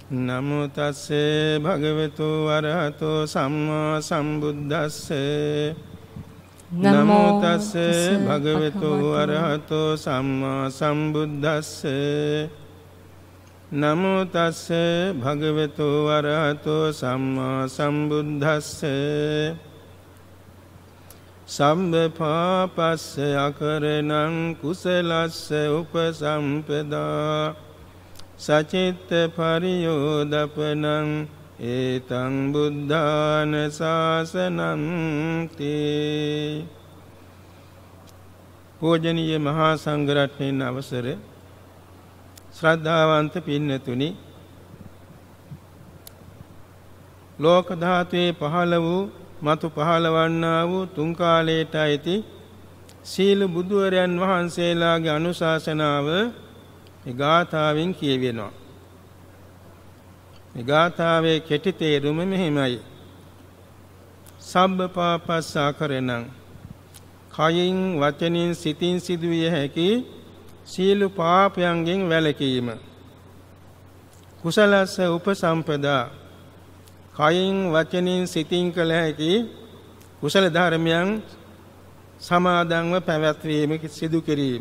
නමෝ තස්සේ භගවතු වරහතෝ සම්මා සම්බුද්දස්සේ නමෝ තස්සේ භගවතු වරහතෝ සම්මා සම්බුද්දස්සේ නමෝ තස්සේ භගවතු වරහතෝ සම්මා සම්බුද්දස්සේ සම්බ පාපස්ස අකරණං කුසලස්ස උපසම්පදා සචිත්ත පරියෝදපනං ඒතං බුද්ධාන ශාසනං තේ. පූජනීය මහා සංඝරත්නයන් අවසර ශ්‍රද්ධාවන්ත පින්නතුනි, ලෝක ධාතුවේ පහළ වූ මතු පහළවන්නා වූ තුන් කාලයට ඇති සීල බුදුවරයන් වහන්සේලාගේ අනුශාසනාව මේ ගාථාවෙන් කියවෙනවා. මේ ගාථාවේ කෙටි තේරුම මෙහිමයි. සබ්බ පාපස්ස අකරණං, කයින් වචනින් සිතින් සිදුවිය හැකි සීල පාපයන්ගෙන් වැළකීම. කුසලස්ස උපසම්පදා, කයින් වචනින් සිතින් කළ හැකි කුසල ධර්මයන් සමාදන්ව පැවැත්වීම සිදු කිරීම.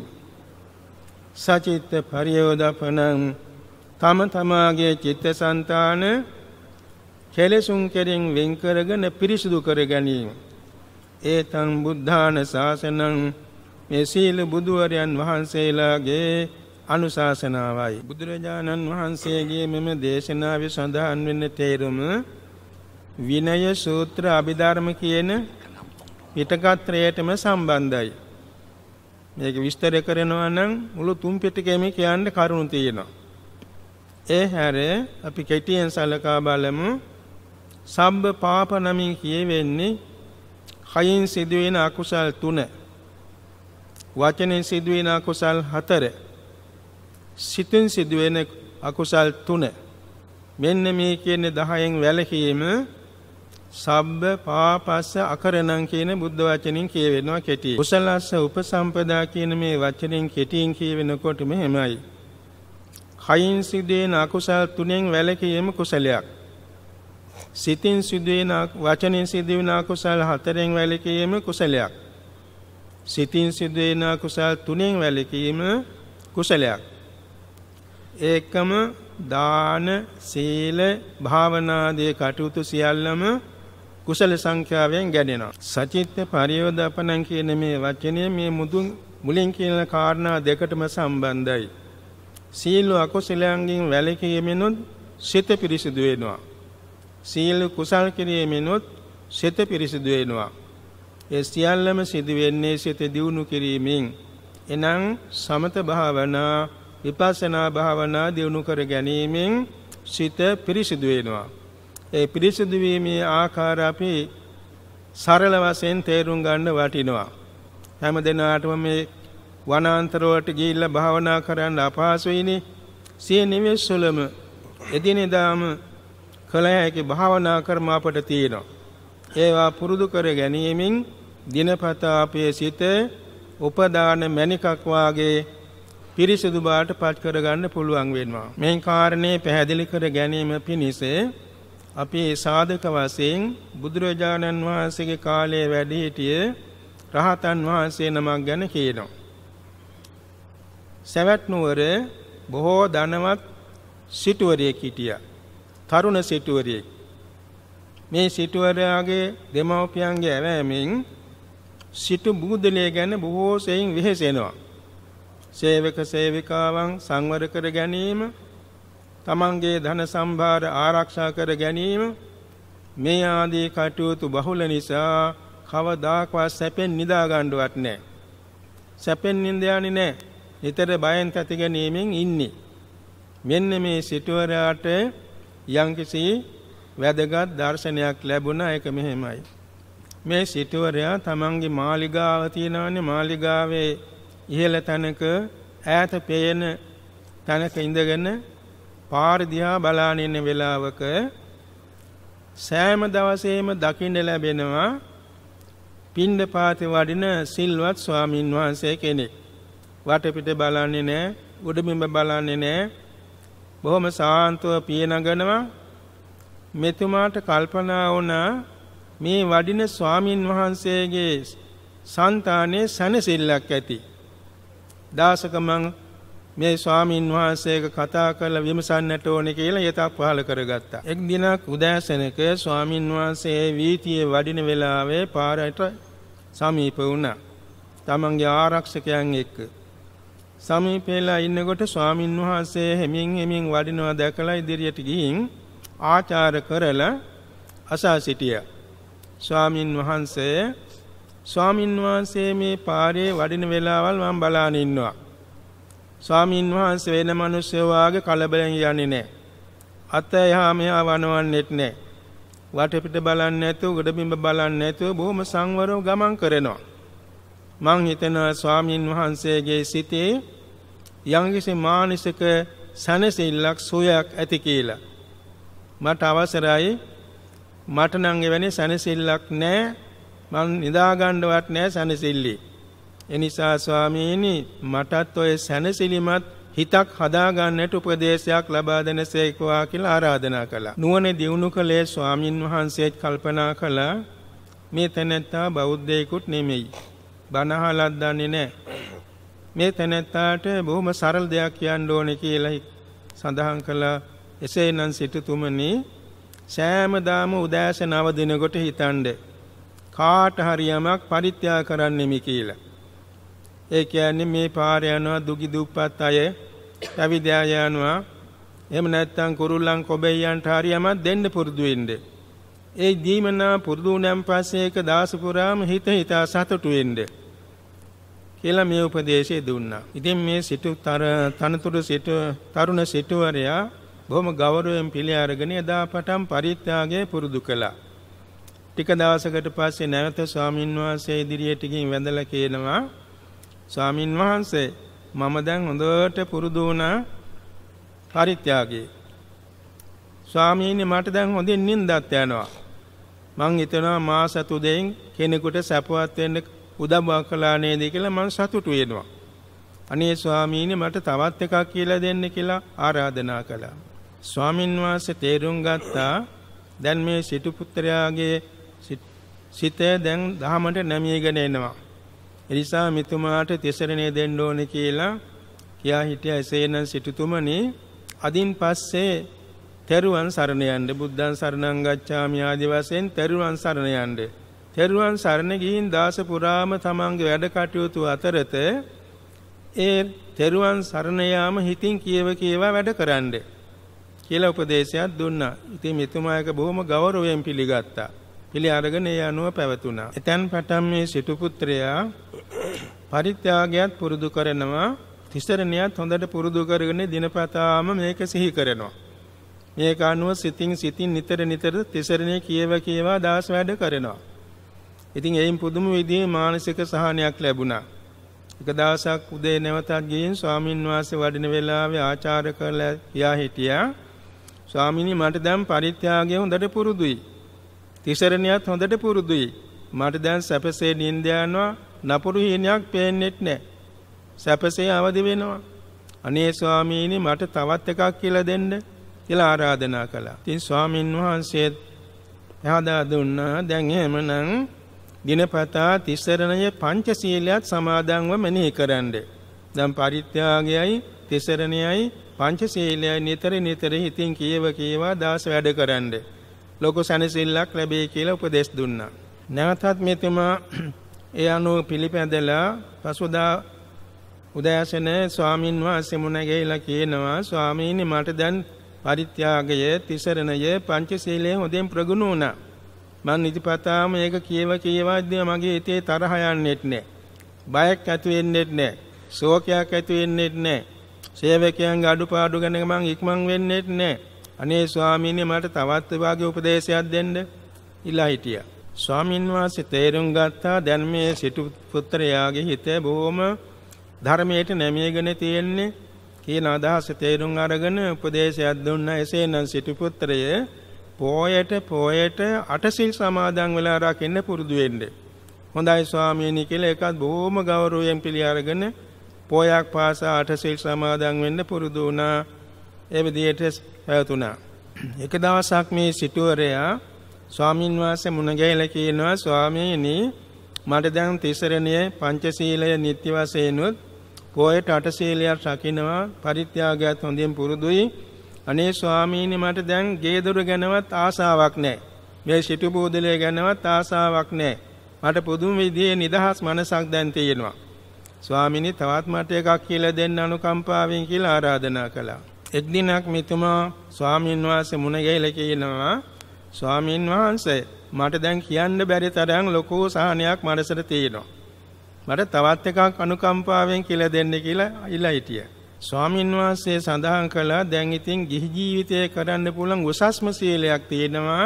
සචිත්ත පරියෝදපනං, තම තමාගේ චිත්තසංතාන කෙලෙසුන් කෙරෙන් වෙන් කරගෙන පිරිසුදු කර ගැනීම. ඒතං බුද්ධාන ශාසනං, මේ සීල බුදුවරයන් වහන්සේලාගේ අනුශාසනාවයි. බුදුරජාණන් වහන්සේගේ මෙම දේශනාවේ සඳහන් වෙන තේරුම විනය සූත්‍ර අභිධර්ම කියන පිටකත්‍රයටම සම්බන්ධයි. මේක විස්තර කරනවා නම් මුළු තුන් පිටකෙම කියන්න කරුණු තියෙනවා. ඒ හැර අපි කෙටියෙන් සලකා බලමු. සබ්බ පාප නමින් කියවෙන්නේ කයින් සිදුවෙන අකුසල් 3, වචනෙන් සිදුවෙන අකුසල් 4, සිතින් සිදුවෙන අකුසල් 3. මෙන්න මේ කියන 10න් වැළකීම සබ්බ පාපස්ස අකරණං කියන බුද්ධ වචනෙන් කියවෙනවා කෙටි. කුසලස්ස උපසම්පදා කියන මේ වචනෙන් කෙටියෙන් කියවෙනකොට මෙහෙමයි. කයින් සිදුවෙන අකුසල් 3න් වැළකීම කුසලයක්. සිතින් සිදුවෙන වචනෙන් සිදුවෙන අකුසල් 4න් වැළකීම කුසලයක්. සිතින් සිදුවෙන අකුසල් 3න් වැළකීම කුසලයක්. ඒකම දාන, සීල, භාවනාදී කටයුතු සියල්ලම කුසල සංඛ්‍යාවෙන් ගැනෙනවා. සචිත්ත පරියෝදපනං කියන මේ වචනය මේ මුලින් කියන කාරණා දෙකටම සම්බන්ධයි. සීල අකුසලයන්ගෙන් වැළකීමෙනුත් සිත පිරිසිදු වෙනවා. සීල කුසල් කිරීමෙනුත් සිත පිරිසිදු වෙනවා. ඒ සියල්ලම සිදු වෙන්නේ සිත දියුණු කිරීමෙන්. එනම් සමත භාවනා, විපස්සනා භාවනා දියුණු කර ගැනීමෙන් සිත පිරිසිදු වෙනවා. ඒ පිරිසිදු වීමේ ආකාර අපි සරල වශයෙන් තේරුම් ගන්න වටිනවා. හැම දිනාටම මේ වනාන්තර වලට ගිහිල්ලා භාවනා කරන්න අපහසුයිනේ. සිය නිවෙස්වලම එදිනෙදාම කළ හැකි භාවනා කර්ම අපට තියෙනවා. ඒවා පුරුදු කර ගැනීමෙන් දිනපතා අපේ සිත උපදාන මණිකක් වාගේ පිරිසිදු බවට පත් කරගන්න පුළුවන් වෙනවා. මේ කාරණේ පැහැදිලි කර ගැනීම පිණිස අපි සාධක වශයෙන් බුදුරජාණන් වහන්සේගේ කාලයේ වැඩ සිටිය රහතන් වහන්සේ නමක් ගැන කියනවා. සවැත් නුවර බොහෝ ධනවත් සිටුවරයෙක් හිටියා. තරුණ සිටුවරයෙක්. මේ සිටුවරයාගේ දෙමව්පියන්ගේ ඇවෑමෙන් සිටු බුදුදලේ ගැන බොහෝ සෙයින් වෙහෙසෙනවා. සේවක සේවිකාවන් සංවර කර ගැනීම, තමන්ගේ ධන සම්භාර ආරක්ෂා කර ගැනීම, මේ ආදී කටයුතු බහුල නිසා කවදාකවත් සැපෙන් නිදා ගන්නවත් නැහැ. සැපෙන් නිඳ යන්නේ නැහැ. නිතර බයෙන් තැති ගැනීමෙන් ඉන්නේ. මෙන්න මේ සිටුවරයාට යම්කිසි වැදගත් දර්ශනයක් ලැබුණා. ඒක මෙහෙමයි. මේ සිටුවරයා තමන්ගේ මාලිගාව තියෙනවානේ, මාලිගාවේ ඉහළ තැනක ඈත පේන තැනක ඉඳගෙන පාර දිහා බලාගෙන ඉන්න වෙලාවක සෑම දවසේම දකින්න ලැබෙනවා පිණ්ඩපාතේ වඩින සිල්වත් ස්වාමින් වහන්සේ කෙනෙක්. වටපිට බලන්නේ නැහැ, උඩබිම බලන්නේ නැහැ. බොහොම සාන්තව පියනගනවා. මෙතුමාට කල්පනා වුණා මේ වඩින ස්වාමින් වහන්සේගේ సంతානයේ සනසිල්ලක් ඇති. දාසකමං මේ ස්වාමින් වහන්සේක කතා කරලා විමසන්නට ඕනේ කියලා යතක් පහල කරගත්තා. එක් දිනක් උදෑසනක ස්වාමින් වහන්සේ වීථියේ වඩින වෙලාවේ පාරට සමීප වුණා. තමන්ගේ ආරක්ෂකයන් එක්ක සමීපෙලා ඉන්නකොට ස්වාමින් වහන්සේ හෙමින් වඩිනවා දැකලා ඉදිරියට ගිහින් ආචාර කරලා අසා සිටියා. ස්වාමින් වහන්සේ මේ පාරේ වඩින වෙලාවල් මම බලාගෙන ඉන්නවා. ස්වාමින් වහන්සේ වෙන මිනිස්සු වාගේ කලබලෙන් යන්නේ නැහැ. අත එහා මෙහා වනවන්නෙත් නැහැ. වටපිට බලන්නේ නැතුව, ගොඩබිම්බ බලන්නේ නැතුව බොහොම සංවරව ගමන් කරනවා. මං හිතනවා ස්වාමින් වහන්සේගේ සිතේ යම්කිසි මානසික සනසිල්ලක් සෝයක් ඇති කියලා. මට අවසරයි, මට නම් එවැනි සනසිල්ලක් නැහැ. මං නිදා ගන්නවත් නැහැ සනසිල්ලි. එනිසා ස්වාමීනි මටත් ඔය සනසිලිමත් හිතක් හදා ගන්නට උපදේශයක් ලබා දෙනසේකවා කියලා ආරාධනා කළා. නුවණ දියුණු කළේ ස්වාමින් වහන්සේත් කල්පනා කළා මේ තැනැත්තා බෞද්ධයෙකුත් නෙමෙයි. බණ අහලත් දන්නේ නැහැ. මේ තැනැත්තාට බොහොම සරල දෙයක් කියන්න ඕනේ කියලා සඳහන් කළා. එසේනම් සිටුතුමනි සෑමදාම උදෑසන අවදිනකොට හිතන්නේ කාට හරි යමක් පරිත්‍යාග කරන්නෙමි කියලා. ඒ කියන්නේ මේ පාර යනවා දුගි දුප්පත් අය, පැවිදි අය යනවා. එහෙම නැත්නම් කුරුල්ලන් කොබෙයන්ට හරි යමක් දෙන්න පුරුදු වෙන්න. ඒ දීමනා පුරුදු වුණාන් පස්සේ ඒක දාස පුරාම හිතා සතුටු වෙන්න කියලා මේ උපදේශය දුන්නා. ඉතින් මේ තරුණ සිටුවරයා බොහොම ගෞරවයෙන් පිළි අරගෙන එදා පටන් පරිත්‍යාගය පුරුදු කළා. ටික දවසකට පස්සේ නැවත ස්වාමින් වහන්සේ ඉදිරියට ගිහින් වැඳලා කියනවා ස්වාමින් වහන්සේ මම දැන් හොඳට පුරුදු වුණා පරිත්‍යාගය. ස්වාමීනි මට දැන් හොඳින් නිින්දත් යනවා. මං හිතනවා මාස 3 කෙනෙකුට සපවත් වෙන්න උදව්වක් කළා නේද කියලා මං සතුටු වෙනවා. අනේ ස්වාමීනි මට තවත් එකක් කියලා දෙන්න කියලා ආරාධනා කළා. ස්වාමින් වහන්සේ තේරුම් ගත්තා දැන් මේ සිටු පුත්‍රයාගේ සිතේ දැන් දහමට නැමීගෙන එනවා. එනිසා මිතුමාට තිසරණේ දෙන්න ඕනේ කියලා කියා හිටියා. එසේනම් සිටුතුමනි අදින් පස්සේ තෙරුවන් සරණ යන්න, බුද්ධං සරණං ගච්ඡාමි ආදී වශයෙන් තෙරුවන් සරණ යන්න. තෙරුවන් සරණ ගිහින් දාස පුරාම තමන්ගේ වැඩ කටයුතු අතරත ඒ තෙරුවන් සරණ යාම හිතින් කියවා වැඩ කරන්න කියලා උපදේශයක් දුන්නා. ඉතින් මෙතුමා එක බොහොම ගෞරවයෙන් පිළිගත්තා. පිළි අරගෙන ඒ අනුව පැවතුණා. එතෙන් පටන් මේ සිටු පුත්‍රයා පරිත්‍යාගයත් පුරුදු කරනවා. තිසරණියත් හොඳට පුරුදු කරගෙන දිනපතාම මේක සිහි කරනවා. මේක අනුව සිතින් නිතර තිසරණිය කියවා දාස වැඩ කරනවා. ඉතින් එයින් පුදුම විදිහේ මානසික සහනයක් ලැබුණා. එක දවසක් උදේ නැවතත් ගිහින් ස්වාමින් වහන්සේ වඩින වෙලාවේ ආචාර කරලා කියා හිටියා ස්වාමීනි මට දැන් පරිත්‍යාගය හොඳට පුරුදුයි. තිසරණියත් හොඳට පුරුදුයි. මට දැන් සැපසේ නිින්ද යනවා. නපුරු හීනයක් පේන්නෙත් නැහැ. සැපසේ අවදි වෙනවා. අනේ ස්වාමීනි මට තවත් එකක් කියලා දෙන්න කියලා ආරාධනා කළා. ඉතින් ස්වාමින් වහන්සේ එහදා දුන්නා දැන් එහෙමනම් දිනපතා තිසරණයේ පංචශීලයක් සමාදන්ව මෙනෙහි කරන්න. දැන් පරිත්‍යාගයයි තිසරණයයි පංචශීලයයි නිතර හිතින් කියවා දාස වැඩ කරන්න. ලොකු සැනසෙල්ලක් ලැබේ කියලා උපදෙස් දුන්නා. නැවතත් මෙතුමා ඒ අනුව පිළිපැදලා පසුදා උදෑසන ස්වාමින් වහන්සේ මුණ ගැහිලා කියනවා ස්වාමීනි මට දැන් පරිත්‍යාගය තිසරණය පංචශීලයේ හොඳින් ප්‍රගුණ වුණා. මං නිතිපතාම මේක කියවාදී මගේ හිතේ තරහ යන්නේත් නැහැ. බයක් ඇති වෙන්නේත් නැහැ. ශෝකයක් ඇති වෙන්නේත් නැහැ. සේවකයන්ගේ අඩුපාඩු ගැන මං ඉක්මන් වෙන්නේත් නැහැ. අනේ ස්වාමීනි මට තවත් වාගේ උපදේශයක් දෙන්න ඉලා හිටියා. ස්වාමින් වහන්සේ තේරුම් ගත්තා දැන් මේ සිටු පුත්‍රයාගේ හිතේ බොහොම ධර්මයට නැමීගෙන තියෙන්නේ කියන අදහස තේරුම් අරගෙන උපදේශයක් දුන්නා. එසේනම් සිටු පුත්‍රය පොයට අටසිල් සමාදන් වෙලා රකින්න පුරුදු වෙන්න. හොඳයි ස්වාමීනි කියලා ඒකත් බොහොම ගෞරවයෙන් පිළි අරගෙන පොයක් පාසා අටසිල් සමාදන් වෙන්න පුරුදු වුණා. ඒ විදිහට පැවතුණා. එක දවසක් මේ සිටුවරයා ස්වාමින් වහන්සේ මුණ ගැහිලා කියනවා ස්වාමීනි මට දැන් තිසරණයේ පංචශීලය නිත්‍ය වශයෙන්ුත් පොයට අටශීලයක් රකින්නවා පරිත්‍යාගයත් හොඳින් පුරුදුයි. අනේ ස්වාමීනි මට දැන් ගේ දොර ගැනවත් ආසාවක් නැහැ. මේ සිටු බෝධලේ ගැනවත් ආසාවක් නැහැ. මට පුදුම විදිහේ නිදහස් මනසක් දැන් තියෙනවා. ස්වාමීනි තවත් මට එකක් කියලා දෙන්න අනුකම්පාවෙන් කියලා ආරාධනා කළා. එක් දිනක් මෙතුමා ස්වාමීන් වහන්සේ මුණ ගැහිලා කියනවා ස්වාමීන් වහන්සේ මට දැන් කියන්න බැරි තරම් ලොකු සහනයක් මනසට තියෙනවා. මට තවත් එකක් අනුකම්පාවෙන් කියලා දෙන්න කියලා ඉල්ලා හිටියා. ස්වාමීන් වහන්සේ සඳහන් කළා දැන් ඉතින් ගිහි ජීවිතේ කරන්න පුළුවන් උසස්ම සීලයක් තියෙනවා.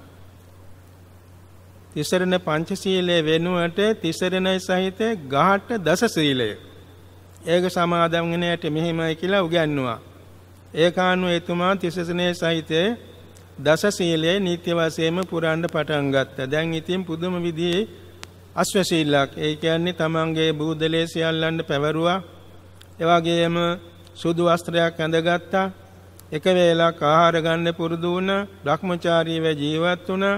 තිසරණ පංචශීලයේ වෙනුවට තිසරණයි සහිත ගාඨ දස සීලය. ඒක සමාදන් වෙන ඇට මෙහෙමයි කියලා උගන්වුවා. ඒකානුව එතුමා තිසරණේ සහිත දස සීලයේ නිත්‍ය වශයෙන්ම පුරන්න පටන් ගත්තා. දැන් ඉතින් පුදුම විදිහේ අශ්ව සීලයක්. ඒ කියන්නේ තමන්ගේ බූදලේ සියල්ලන් පැවරුවා. ඒ වගේම සුදු වස්ත්‍රයක් ඇඳගත්තා. එක වේලක් ආහාර ගන්න පුරුදු වුණා. භ්‍රමචාරීව ජීවත් වුණා.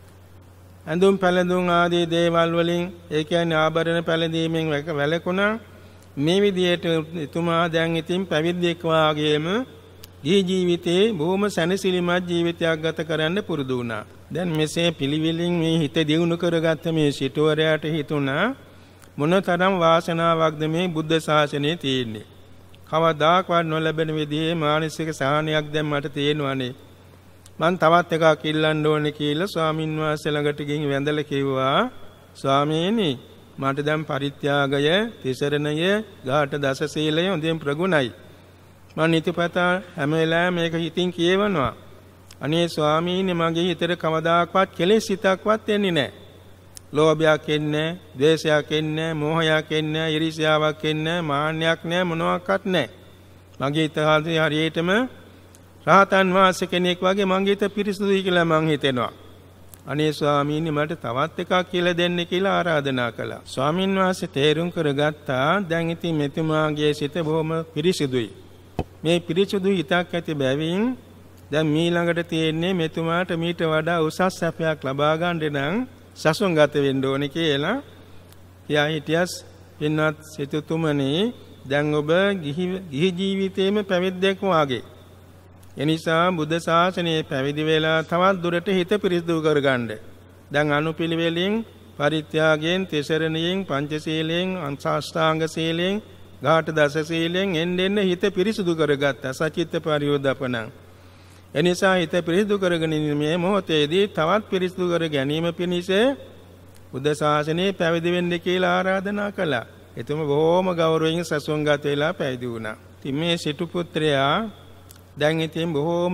ඇඳුම් පැළඳුම් ආදී දේවල් වලින් ඒ කියන්නේ ආභරණ පැළඳීමෙන් වැළකුණා. මේ විදිහට එතුමා දැන් ඉතින් පැවිද්දෙක් වාගේම ගිහි ජීවිතේ බොහොම සැනසීමත් ජීවිතයක් ගත කරන්න පුරුදු වුණා. දැන් මෙසේ පිළිවිලින් මේ හිත දියුණු කරගත්ත මේ සිටුවරයාට හිතුණා මොනතරම් වාසනාවක්ද මේ බුද්ධ ශාසනයේ තියෙන්නේ. කවදාකවත් නොලැබෙන විදිහේ මානසික සහනයක් දැන් මට තියෙනවානේ. මං තවත් එකක් ඉල්ලන්න ඕනේ කියලා ස්වාමින් වහන්සේ ළඟට ගිහින් වැඳලා කිව්වා ස්වාමීනි මට දැන් පරිත්‍යාගය තිසරණය ගාඨ දස සීලය හොඳින් ප්‍රගුණයි. මම නිතිපතා හැම වෙලාවෙම මේක හිතින් කියවනවා. අනේ ස්වාමීනි මගේ හිතේ කවදාකවත් කෙලෙස් හිතක්වත් එන්නේ නැහැ. ලෝභයක් එන්නේ නැහැ, ද්වේෂයක් එන්නේ නැහැ, මෝහයක් එන්නේ නැහැ, ඊර්ෂ්‍යාවක් එන්නේ නැහැ, මාන්නයක් නැහැ, මොනවාක්වත් නැහැ. මගේ හිත හරියටම රහතන් වහන්සේ කෙනෙක් වගේ මගේ හිත පිරිසුදුයි කියලා මං හිතෙනවා. අනේ ස්වාමීනි මට තවත් එකක් කියලා දෙන්න කියලා ආරාධනා කළා. ස්වාමින් වහන්සේ තේරුම් කරගත්තා දැන් ඉතින් මෙතුමාගේ සිත බොහොම පිරිසුදුයි. මේ පිරිසුදු හිතක් ඇති බැවින් දැන් ඊළඟට තියෙන්නේ මෙතුමාට මීට වඩා උසස් සැපයක් ලබා ගන්න නම් සසුන්ගත වෙන්න ඕනේ කියලා. එයා හිටියස් පින්වත් සිතුතුමනි දැන් ඔබ ගිහි ජීවිතේම පැවිද්දෙක් වාගේ. එනිසා බුද්ධ ශාසනයේ පැවිදි වෙලා තවත් දුරට හිත පිරිසිදු කරගන්න. දැන් අනුපිළිවෙලින් පරිත්‍යාගයෙන් තිසරණයෙන් පංචශීලයෙන් අංශාෂ්ටාංග සීලයෙන් ගාඨ දස සීලයෙන් එන්න හිත පිරිසිදු කරගත්තා. සචිත්ත පරියෝදපණං. එනිසා හිත පිරිසිදු කරගෙන මේ මොහොතේදී තවත් පිරිසිදු කර ගැනීම පිණිස බුද්ධ ශාසනයේ පැවිදි වෙන්න කියලා ආරාධනා කළා. එතුම බොහොම ගෞරවයෙන් සසුන්ගත වෙලා පැවිදි වුණා. ඉතින් මේ සිටු පුත්‍රයා දැන් ඉතින් බොහෝම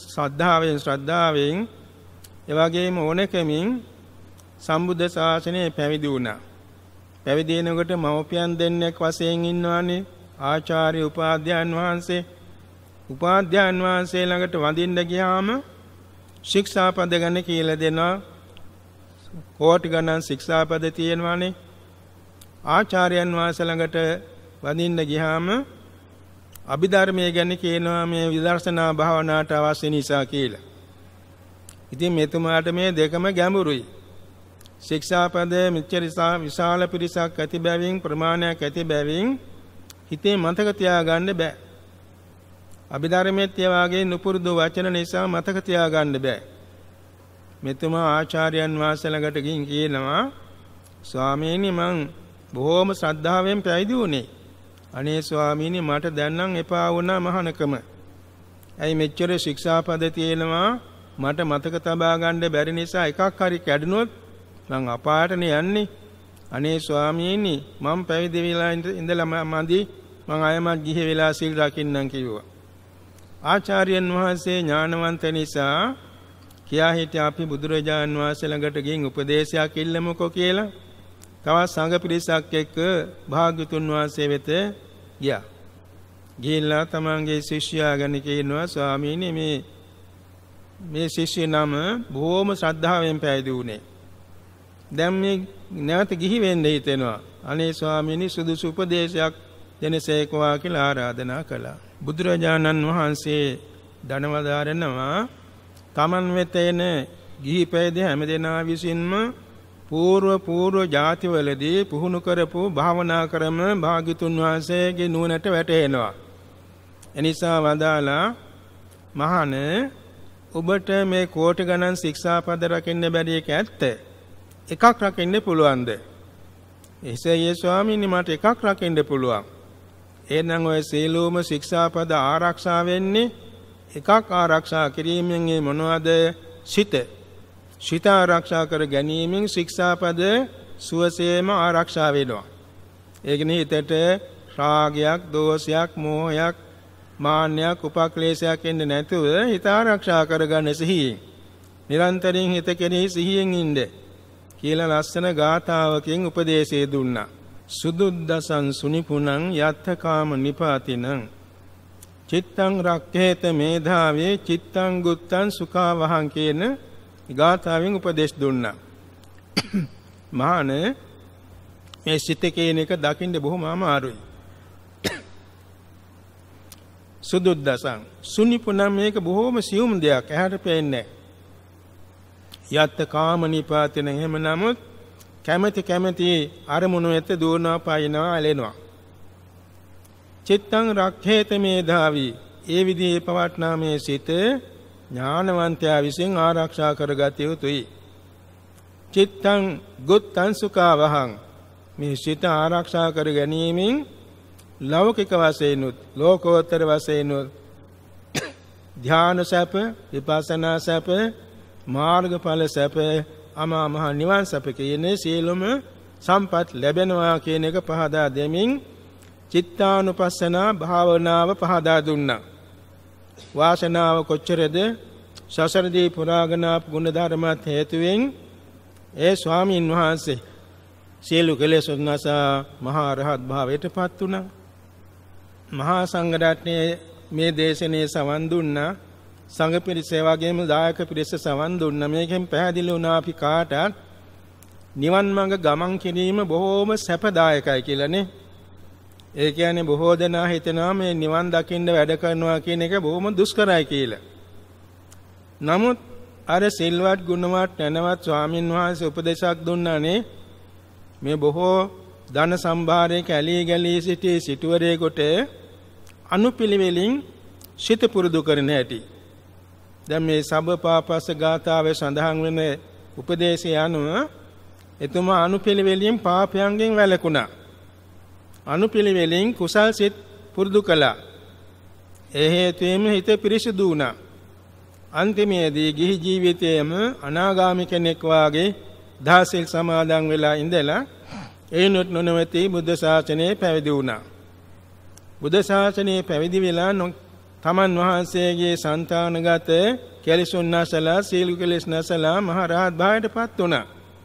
ශ්‍රද්ධාවෙන් එවැගේම ඕනකමින් සම්බුද්ධ ශාසනයේ පැවිදි වුණා. පැවිදි වෙනකොට මව්පියන් දෙන්නෙක් වශයෙන් ඉන්නවානේ ආචාර්ය උපාධ්‍යයන් වහන්සේ. උපාධ්‍යයන් වහන්සේ ළඟට වඳින්න ගියාම ශික්ෂාපද ගැන කියලා දෙනවා. කෝටි ගණන් ශික්ෂාපද තියෙනවානේ. ආචාර්යයන් වහන්සේ ළඟට වඳින්න ගියාම අභිධර්මයේ ගැන කියනවා මේ විදර්ශනා භාවනාවට අවශ්‍ය නිසා කියලා. ඉතින් මෙතුමාට මේ දෙකම ගැඹුරුයි. ශික්ෂාපද මෙච්චර විශාල පිරිසක් ඇති බැවින් ප්‍රමාණයක් ඇති බැවින් හිතේ මතක තියාගන්න බෑ. අභිධර්මයේත් ඒ වගේ නුපුරුදු වචන නිසා මතක තියාගන්න බෑ. මෙතුමා ආචාර්යයන් වහන්සේ ළඟට ගිහින් කියනවා ස්වාමීනි මං බොහොම ශ්‍රද්ධාවෙන් පැවිදි වුණේ. අනේ ස්වාමීනි මට දැන් නම් එපා වුණා මහානකම. ඇයි මෙච්චර ශික්ෂාපද තියෙනවා මට මතක තබා ගන්න බැරි නිසා එකක් හරි කැඩුනොත් මං අපායටනේ යන්නේ. අනේ ස්වාමීනි මම පැවිදි වෙලා ඉඳලා මදි මං ආයමත් ගිහි වෙලා සීල් රකින්නම් කිව්වා. ආචාර්යයන් වහන්සේ ඥානවන්ත නිසා කියා හිටිය අපි බුදුරජාන් වහන්සේ ළඟට ගිහින් උපදේශයක් ඉල්ලමුකෝ කියලා. තවත් සංඝ පිරිසක් එක්ක භාග්‍යතුන් වහන්සේ වෙත ගියා. ගිහිල්ලා තමන්ගේ ශිෂ්‍යයා ගැන කියනවා ස්වාමීනි මේ ශිෂ්‍ය නම බොහොම ශ්‍රද්ධාවෙන් පැවිදි වුණේ. දැන් මේ නැවත ගිහි වෙන්න හිතෙනවා. අනේ ස්වාමීනි සුදුසු උපදේශයක් දෙනසේකවා කියලා ආරාධනා කළා. බුදුරජාණන් වහන්සේ දනවදාරනවා තමන් වෙත එන ගිහි පැවිදි හැමදෙනා විසින්ම පූර්ව ජාතිවලදී පුහුණු කරපු භාවනා ක්‍රම භාග්‍යතුන් වහන්සේගේ නුවණට වැටෙනවා. එනිසා වදාලා මහානේ ඔබට මේ කෝටි ගණන් ශික්ෂාපද රකින්න බැරි එක ඇත්ත. එකක් රකින්න පුළුවන්ද? එසේ ස්වාමීනි මට එකක් රකින්න පුළුවන්. එහෙනම් ඔය සීලෝම ශික්ෂාපද ආරක්ෂා වෙන්නේ එකක් ආරක්ෂා කිරීමෙන් මොනවද? සිත ආරක්ෂා කර ගැනීමෙන් ශික්ෂාපද සුවසේම ආරක්ෂා වෙනවා. ඒ කියන්නේ හිතට රාගයක්, දෝෂයක්, මෝහයක්, මාන්නයක්, උපක්ලේශයක් එන්නේ නැතුව හිත ආරක්ෂා කරගන්න සිහියෙන් නිරන්තරයෙන් හිත කෙරෙහි සිහියෙන් ඉන්න කියලා ලස්සන ගාථාවකින් උපදේශය දුන්නා. සුදුද්දසං සුනිපුනං යත්තකාම නිපාතිනං චිත්තං රක්ඛේත මේධාවේ චිත්තං ගුත්තං සුඛාවහං කියන ගාථාවෙන් උපදේශ දුන්නා. මහානේ මේ සිත කියන එක දකින්න බොහොම අමාරුයි. සුදුද්දසං සුනිපුනං මේක බොහොම සියුම් දෙයක් ඇහැට පේන්නේ. යත්ත කාම නිපාතන එහෙම නමුත් කැමැති අරමුණු වෙත දුවනවා පයින්නවා ඇලෙනවා. චිත්තං රක්ඛේත මේධාවි ඒ විදිහේ පවට්නා මේ සිත ඥානවන්තයා විසින් ආරක්ෂා කරගත යුතුයි. චිත්තං ගුත්තං සුඛාවහං මේ සිත ආරක්ෂා කර ගැනීමෙන් ලෞකික වශයෙන්ුත් ලෝකෝත්තර වශයෙන්ුත් ධ්‍යාන සැප, විපස්සනා සැප, මාර්ගඵල සැප, අමා මහ නිවන් සැප කියන සියලුම සම්පත් ලැබෙනවා කියන එක පහදා දෙමින් චිත්තානුපස්සනා භාවනාව පහදා දුන්නා. වාසනාව කොච්චරද? සසරදී පුරාගෙන ආපු ගුණ ධර්මات හේතුවෙන් ඒ ස්වාමීන් වහන්සේ සියලු කෙලෙස් නැසා මහා රහත් භාවයට පත් වුණා. මහා සංඝ රත්නයේ මේ දේශනේ සවන් දුන්නා. සංඝ පිරිස වගේම දායක පිරිස සවන් දුන්නා. මේකෙන් පැහැදිලි වුණා අපි කාටත් නිවන් මඟ ගමන් කිරීම බොහෝම සැපදායකයි කියලානේ. ඒ කියන්නේ බොහෝ දෙනා හිතනවා මේ නිවන් දකින්න වැඩ කරනවා කියන එක බොහොම දුෂ්කරයි කියලා. නමුත් අර සිල්වත් ගුණවත් නැනවත් ස්වාමින් වහන්සේ උපදේශක් දුන්නානේ මේ බොහෝ ධන සම්භාරයේ කැලී ගලී සිටි සිටුවරයෙකුට අනුපිළිවෙලින් සිත පුරුදු කරන හැටි. දැන් මේ සබ්බපාපස්ස ගාථාවේ සඳහන් වෙන උපදේශය අනුව එතුමා අනුපිළිවෙලින් පාපයන්ගෙන් වැළකුණා. අනුපිළිවෙලින් කුසල් සිත් පුරුදු කළා. ඒ හේතුවෙන් හිත පිරිසිදු වුණා. අන්තිමේදී ගිහි ජීවිතයේම අනාගාමී කෙනෙක් වාගේ දහසිල් සමාදන් වෙලා ඉඳලා ඒනොත් නොනවති බුද්ධ ශාසනයේ පැවිදි වුණා. බුද්ධ ශාසනයේ පැවිදි වෙලා තමන් වහන්සේගේ సంతానගත කෙලෙසුන් නැසලා සීල කෙලෙස් නැසලා මහ රහත් භාවයට පත් වුණා.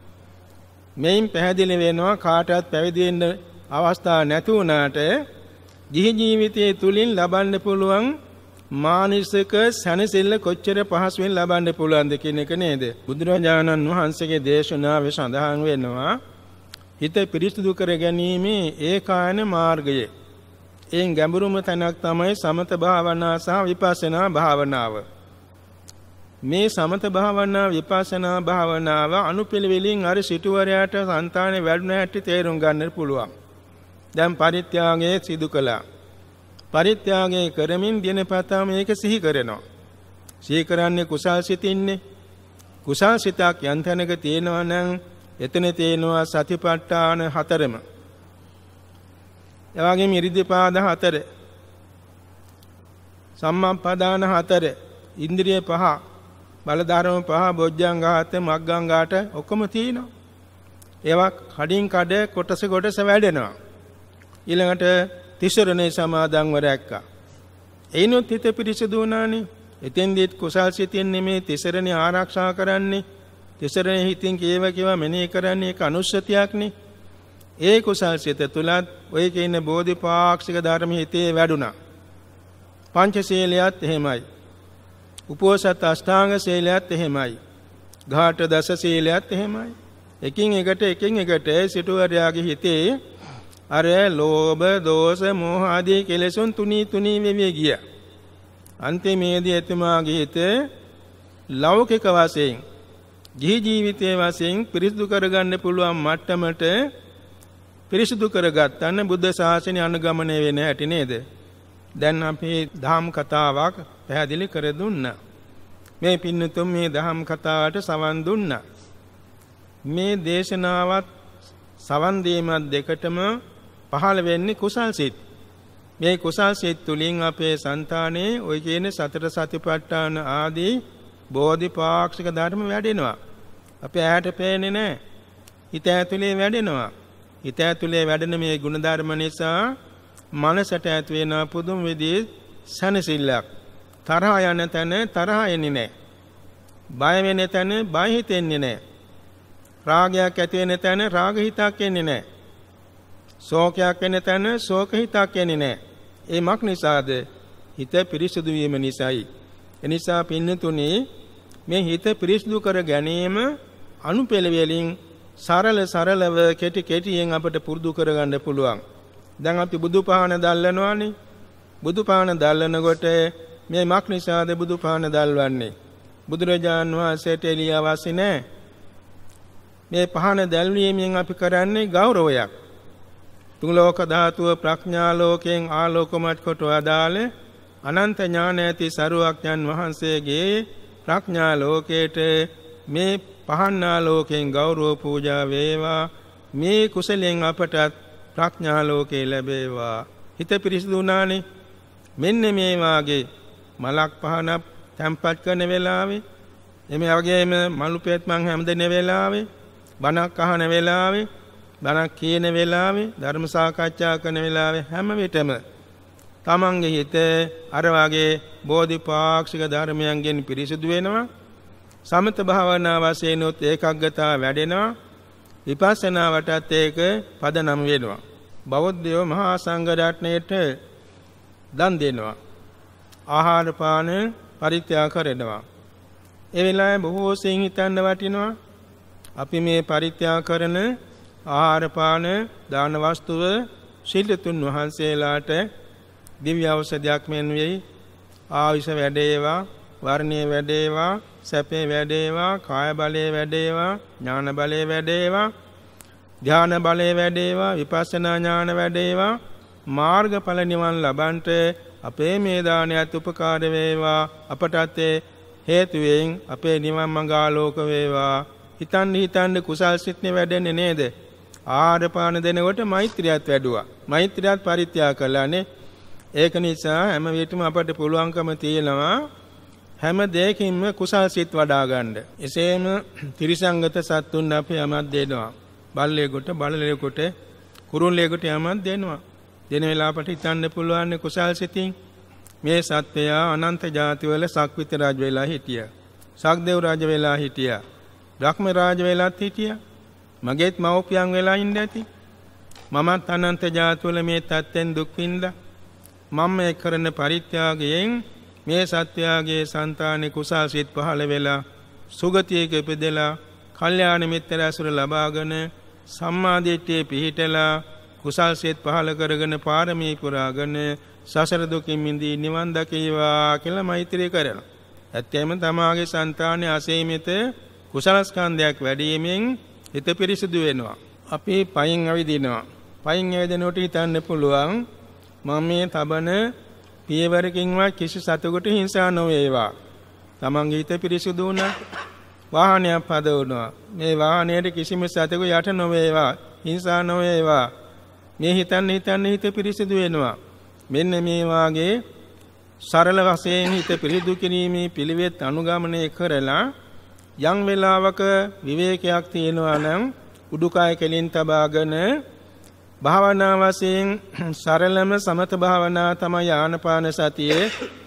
මේන් පැහැදිලි වෙනවා කාටවත් පැවිදි වෙන්න අවස්ථාවක් නැති වුණාට ගිහි ජීවිතයේ තුලින් ලබන්න පුළුවන් මානසික සැනසෙල්ල කොච්චර පහසුවෙන් ලබන්න පුළුවන්ද කියන එක නේද? බුදුරජාණන් වහන්සේගේ දේශනාවේ සඳහන් වෙනවා හිත පිරිසිදු කර ගැනීම ඒකායන මාර්ගය. එයින් ගැඹුරුම තැනක් තමයි සමත භාවනා සහ විපස්සනා භාවනාව. මේ සමත භාවනා විපස්සනා භාවනාව අනුපිළිවෙලින් අර සිටුවරයාට సంతානේ වැඩුණ හැටි තේරුම් ගන්න පුළුවන්. දැන් පරිත්‍යාගයේ සිදු කළා. පරිත්‍යාගය කරමින් දිනපතා මේක සිහි කරනවා. සිහි කරන්නේ කුසල් සිතින්නේ. කුසල් සිතක් යන්තනක තියෙනවා නම් එතන තියෙනවා සතිපට්ඨාන හතරම. එවාගෙම ඉරිදිපාද හතර, සම්මාපදාන හතර, ඉන්ද්‍රිය පහ, බලධර්ම පහ, බොජ්ජංග හත, මග්ගංගාට ඔක්කොම තියෙනවා. ඒවා කඩින් කඩ කොටස කොටස වැඩෙනවා. ඊළඟට තිසරණේ සමාදන්ව රැක්කා. එයිනොත් හිත පිරිසිදු වුණානේ. එතෙන්දීත් කුසල් සිතින් නෙමේ තිසරණේ ආරක්ෂා කරන්නේ. තිසරණේ හිතින් කේව මෙනෙහි කරන්නේ ඒක අනුස්සතියක්නේ. ඒ කුසල් සිත තුලත් ඔය කියන බෝධිපාක්ෂික ධර්ම හිතේ වැඩුණා. පංචශීලයත් එහෙමයි. උපෝසත අෂ්ටාංග සීලයත් එහෙමයි. ඝාට දස සීලයත් එහෙමයි. එකින් එකට සිටුවරයාගේ හිතේ අර ලෝභ, දෝෂ, මෝහ ආදී කෙලෙසුන් තුනී වෙවි ගියා. අන්තිමේදී එතුමාගේ හිත ලෞකික වශයෙන් ජී ජීවිතයේ වශයෙන් පිරිසිදු කරගන්න පුළුවන් මට්ටමට පිරිසිදු කරගත්තන බුද්ධ ශාසනය අනුගමනය වෙන හැටි නේද? දැන් අපි ධම් කතාවක් පැහැදිලි කර දුන්නා. මේ පින්නතුන් මේ ධම් කතාවට සවන් දුන්නා. මේ දේශනාවත් සවන් දීමත් දෙකටම පහළ වෙන්නේ කුසල් සිත්. මේ කුසල් සිත් තුලින් අපේ సంతානයේ ওই කියන සතර සතිපට්ඨාන ආදී බෝධිපාක්ෂික ධර්ම වැඩෙනවා. අපේ ඇහැට පේන්නේ නැහැ. හිත ඇතුලේ වැඩෙනවා. හිත ඇතුලේ වැඩෙන මේ ගුණ ධර්ම නිසා මනසට ඇති වෙන පුදුම විදිහේ සනසිල්ලක්. තරහ යන තැන තරහ එන්නේ නැහැ. බය වෙන තැන බය හිතෙන්නේ නැහැ. රාගයක් ඇති වෙන තැන රාග හිතක් එන්නේ නැහැ. ශෝකයක් වෙන තැන ශෝක හිතක් එන්නේ නැහැ. ඒ මක් නිසාද? හිත පිරිසුදු වීම නිසායි. එනිසා පින්නතුනේ මේ හිත පිරිසුදු කර ගැනීම අනුපෙළවලින් සරලව කෙටියෙන් අපට පුරුදු කරගන්න පුළුවන්. දැන් අපි බුදුපහන දැල්ලනවානේ. බුදුපහන දැල්ලනකොට මේ මක් නිසාද බුදුපහන දැල්වන්නේ? බුදුරජාන් වහන්සේට එළිය අවශ්‍ය නැහැ. මේ පහන දැල්වීමෙන් අපි කරන්නේ ගෞරවයක්. තුන් ලෝක ධාතුව ප්‍රඥා ලෝකයෙන් ආලෝකමත් කොට වදාළ අනන්ත ඥාන ඇති සරුවක්ඥන් වහන්සේගේ ප්‍රඥා ලෝකයට මේ පහන්නා ලෝකයෙන් ගෞරව පූජා වේවා. මේ කුසලයෙන් අපට ප්‍රඥා ලෝකේ ලැබේවා. හිත පිරිසිදු වුණානේ. මෙන්න මේ වාගේ මලක් පහනක් තැම්පත් කරන වෙලාවේ, එමේ වගේම මලු පෙත් මං හැමදෙන වෙලාවේ, බණක් අහන වෙලාවේ, බණක් කියන වෙලාවේ, ධර්ම සාකච්ඡා කරන වෙලාවේ හැම විටම තමන්ගේ හිත අර වාගේ බෝධිපාක්ෂික ධර්මයන්ගෙන් පිරිසිදු වෙනවා. සමත භාවනා වශයෙන් උත් ඒකාග්‍රතාව වැඩෙනවා. විපස්සනාවටත් ඒක පදනම් වෙනවා. බෞද්ධයෝ මහා සංඝ රත්නයට දන් දෙනවා. ආහාර පාන පරිත්‍යාග කරනවා. ඒ වෙලාවේ බොහෝ සෙයින් හිතන්න වටිනවා. අපි මේ පරිත්‍යාග කරන ආහාර පාන දාන වස්තුව ශීලතුන් වහන්සේලාට දිව්‍ය ඖෂධයක් මෙන් වෙයි. ආයුෂ වැඩේවා, වර්ණයේ වැඩේවා, සැපේ වැඩේවා, කාය බලයේ වැඩේවා, ඥාන බලයේ වැඩේවා, ධ්‍යාන බලයේ වැඩේවා, විපස්සනා ඥාන වැඩේවා, මාර්ගඵල නිවන් ලබන්ට අපේ මේ දානයත් උපකාර වේවා. අපටත් හේතුවෙන් අපේ නිවන් මඟ ආලෝක වේවා. හිතන්න කුසල් සිත්නේ වැඩෙන්නේ නේද? ආහාර පාන දෙනකොට මෛත්‍රියත් වැඩුවා. මෛත්‍රියත් පරිත්‍යාග කළානේ. ඒක නිසා හැම විටම අපට පුළුවන්කම තියෙනවා හැම දෙයකින්ම කුසල් සිත් වඩා ගන්න. එසේම ත්‍රිසංගත සත්තුන් අපි යමක් දෙනවා. බල්ලේකට, බලලේකට, කුරුල්ලේකට යමක් දෙනවා. දෙන වෙලාවට හිතන්න පුළුවන් කුසල් සිතින් මේ සත්වයා අනන්ත ජාතිවල සක්විත රාජ වෙලා හිටියා. සක්දේව් රාජ වෙලා හිටියා. බ්‍රහ්ම රාජ වෙලාත් හිටියා. මගේත් මව්පියන් වෙලා ඉන්න ඇති. මමත් අනන්ත ජාතිවල මේ තත්ත්වෙන් දුක් විඳලා මම මේ කරන පරිත්‍යාගයෙන් මේ සත්‍යයේ సంతානෙ කුසල් සිත් පහළ වෙලා සුගතියක ඉපදෙලා කල්යාණ මිත්‍ර ඇසුර ලබාගෙන සම්මා දිට්ඨියේ පිහිටලා කුසල් සිත් පහළ කරගෙන පාරමී පුරාගෙන සසර දුකින් මිදී නිවන් දකීවා කියලා මෛත්‍රී කරනවා. ඇත්තෙම තමාගේ సంతානෙ අසීමිත කුසල ස්කන්ධයක් වැඩිවීමෙන් හිත පිරිසිදු වෙනවා. අපි පයින් අවදිනවා. පයින් අවදිනකොට හිතන්න පුළුවන් මම මේ තබන පියවරකින්වත් කිසි සතෙකුට හිංසා නොවේවා. තමන්ගේ හිත පිරිසිදු වුණා. වාහනයක් පදවනවා. මේ වාහනයේ කිසිම සතෙකු යට නොවේවා. හිංසා නොවේවා. මේ හිතන්න හිත පිරිසිදු වෙනවා. මෙන්න මේ වාගේ සරල වශයෙන් හිත පිරිසිදු කිරීමේ පිළිවෙත් අනුගමනය කරලා යම් වෙලාවක විවේකයක් තියෙනවා නම් උඩුකය කෙලින් තබාගෙන භාවනා වශයෙන් සරලම සමත භාවනා තමයි ආනාපාන සතියේ.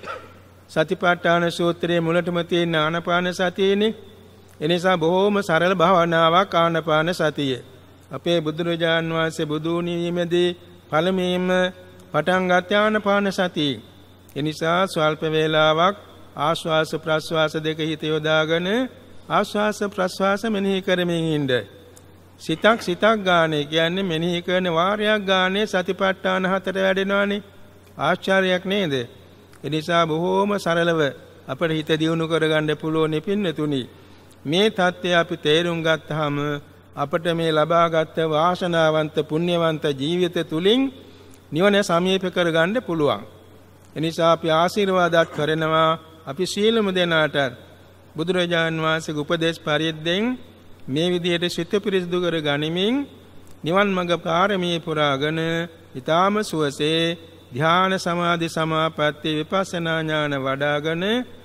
සතිපට්ඨාන සූත්‍රයේ මුලටම තියෙන ආනාපාන සතියනේ. එනිසා බොහෝම සරල භාවනාවක් ආනාපාන සතිය. අපේ බුදුරජාන් වහන්සේ බුදු වීමේදී පළමුවෙන්ම පටන් ගත්ත ආනාපාන සතිය. එනිසා ස්වල්ප වේලාවක් ආශ්වාස ප්‍රශ්වාස දෙක හිත යොදාගෙන ආශ්වාස ප්‍රශ්වාස මෙනෙහි කරමින් ඉන්න. සිතක් ගානේ කියන්නේ මෙනෙහි කරන වාරයක් ගානේ සතිපට්ඨාන හතර වැඩෙනවානේ. ආශ්චර්යයක් නේද? ඒ නිසා බොහෝම සරලව අපිට හිත දියුණු කරගන්න පුළුවන් පින්නතුනි. මේ தත්ත්වය අපි තේරුම් ගත්තාම අපට මේ ලබාගත් වාසනාවන්ත පුණ්‍යවන්ත ජීවිත තුලින් නිවන සමීප කරගන්න පුළුවන්. එනිසා අපි ආශිර්වාදات කරනවා අපි සීලමු දෙනාට බුදුරජාන් වහන්සේගේ උපදේශ පරිද්දෙන් මේ විදිහට සිත පිරිසිදු කර ගනිමින් නිවන් මඟ පාරමී පුරාගෙන ඊ타ම සුවසේ ධ්‍යාන සමාධි සමාපatti විපස්සනා ඥාන වඩාගෙන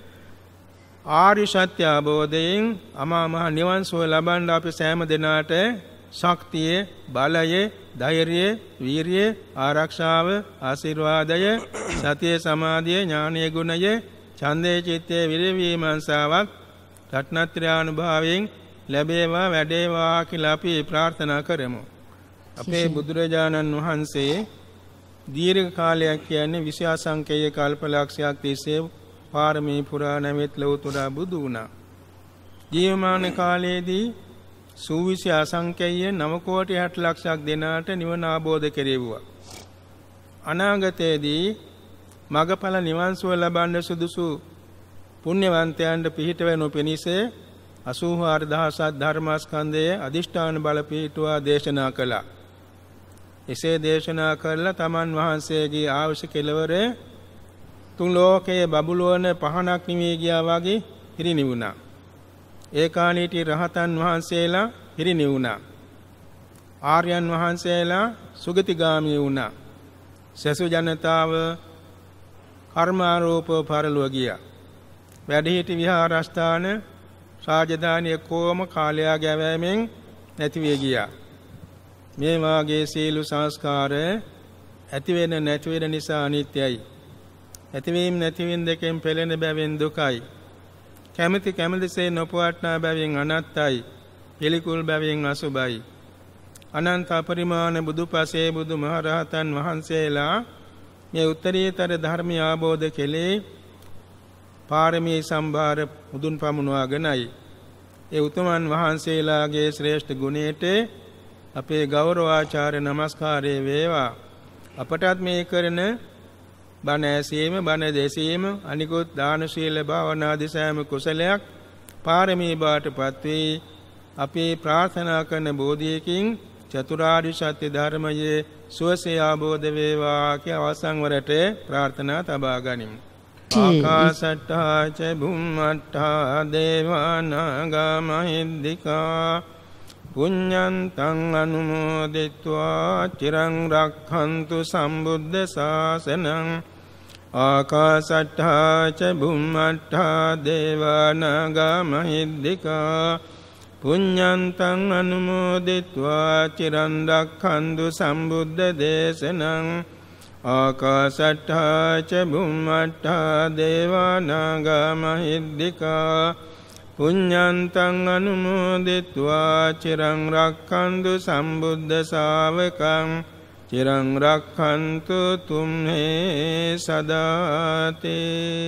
ආර්ය සත්‍ය අවබෝධයෙන් අමා මහ නිවන් සුව ලබන්න අපි සෑම දිනාට ශක්තිය, බලය, ධෛර්යය, වීරිය, ආරක්ෂාව, ආශිර්වාදය, සතිය, සමාධිය, ඥානීය ගුණය, ඡන්දේ, චිත්තේ, විරිය, විමර්ශාවක් රත්නත්‍රානුභාවයෙන් ලැබේවා වැඩේවා කියලා අපි ප්‍රාර්ථනා කරමු. අපේ බුදුරජාණන් වහන්සේ දීර්ඝ කාලයක් කියන්නේ විශ්‍යාසංකේය කල්පලක්ෂයක් තිස්සේ පාරමී පුරා නැවෙත් ලෞතුරා බුදු වුණා. ජීවමාන කාලයේදී සූවිසි අසංකේය 9 කෝටි 60 ලක්ෂයක් දෙනාට නිවන අවබෝධ කෙරෙව්වා. අනාගතයේදී මගඵල නිවන් සුව ලබන්න සුදුසු පුණ්‍යවන්තයන්ට පිහිට වෙනු පිණිස 84000 ධර්මස්කන්ධයේ අදිෂ්ඨාන බල පිහිටුවා දේශනා කළා. එසේ දේශනා කරලා තමන් වහන්සේගේ ආවශ්‍ය කෙලවර තුන් ලෝකයේ බබළුවන පහනක් නිවී ගියා වගේ හිරිනිවුණා. ඒ කාලීටි රහතන් වහන්සේලා හිරිනිවුණා. ආර්යයන් වහන්සේලා සුගතිගාමී වුණා. සසු ජනතාව කර්මාරූපව පරලොව ගියා. වැඩිහිටි විහාරස්ථාන රාජධානිය කොම කාලයා ගැවෑමෙන් නැති වී ගියා. මේ වාගේ සීල සංස්කාර ඇති වෙන නැති වෙන නිසා අනිත්‍යයි. ඇතිවීම නැතිවීම දෙකෙන් පෙළෙන බැවින් දුකයි. කැමැතිසේ නොපවට්නා බැවින් අනත්තයි. පිළිකුල් බැවින් අසුභයි. අනන්ත අපරිමාණ බුදුපසේ බුදුමහරහතන් වහන්සේලා මේ උත්තරීතර ධර්මය අවබෝධ කෙලේ පාරමී සම්භාර මුදුන් පමුණවාගෙනයි. ඒ උතුමන් වහන්සේලාගේ ශ්‍රේෂ්ඨ ගුණයට අපේ ගෞරවාචාර්ය නමස්කාරය වේවා. අපටත් මේ කරන බණ ඇසීම, බණ දෙසීම, අනිකුත් දාන ශීල භාවනාදී සෑම කුසලයක් පාරමී බාටපත් වී අපේ ප්‍රාර්ථනා කරන බෝධියකින් චතුරාර්ය සත්‍ය ධර්මයේ සුවසේ අවබෝධ වේවා කියා අවසන් වරට ප්‍රාර්ථනා තබා ගනිමු. ආකාශට්ටා ච බුම්මට්ටා දේවානාගා මහිද්దికා පුඤ්ඤන්තං අනුමෝදිत्वा චිරං රක්ඛන්තු සම්බුද්ධ ශාසනං. ආකාශට්ටා ච බුම්මට්ටා දේවානාගා මහිද්దికා පුඤ්ඤන්තං අනුමෝදිत्वा චිරං රක්ඛන්තු සම්බුද්ධ දේශනං. ආකාශට්ටා ච බුම්මට්ටා දේවානාගා මහිද්దికා පුඤ්ඤන්තං අනුමෝදිत्वा චිරං රක්ඛන්තු සම්බුද්ධ ශාවකං. චිරං රක්ඛන්තු තුම්හේ සදාති.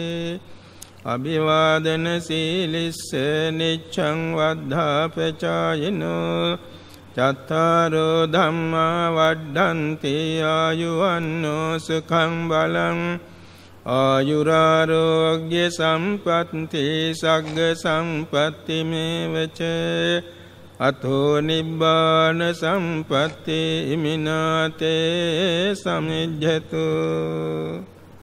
අභිවාදන සීලිස්ස නිච්ඡං වද්ධාපචායිනෝ චත්තාරෝ ධම්මා වඩ්ඩන්ති ආයුවන්නෝ සුඛං බලං ආයුරාරෝග්‍ය සම්පත්ති සග්ග සම්පත්ති මේවච අතෝ නිබ්බාන සම්පත්ති මිනාතේ සමිජ්ජතු.